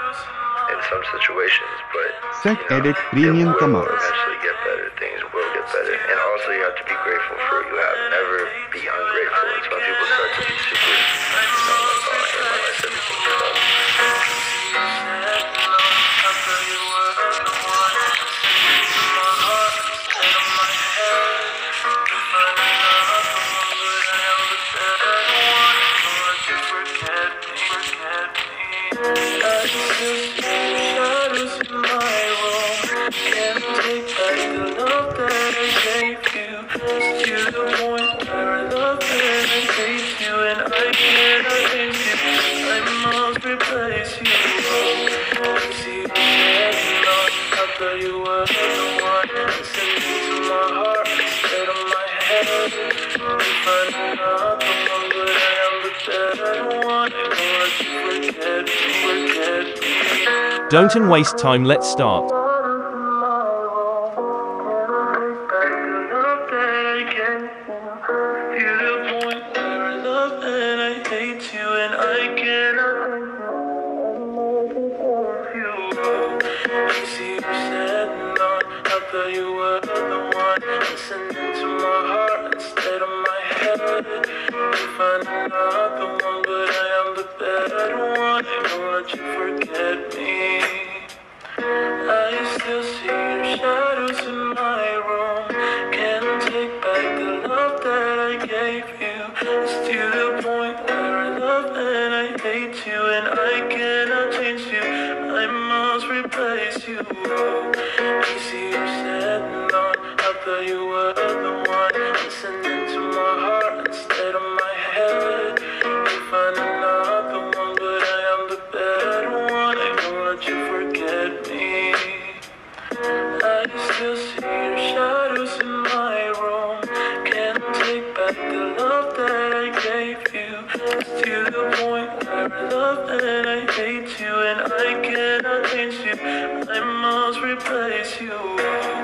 in some situations, but Setedit it Premium will Commands. eventually get better. Things will get better. And also you have to be grateful for what you have. Never be ungrateful. It's when people start to be super, like, oh, like I said before, Don't waste time, let's start. I must replace you.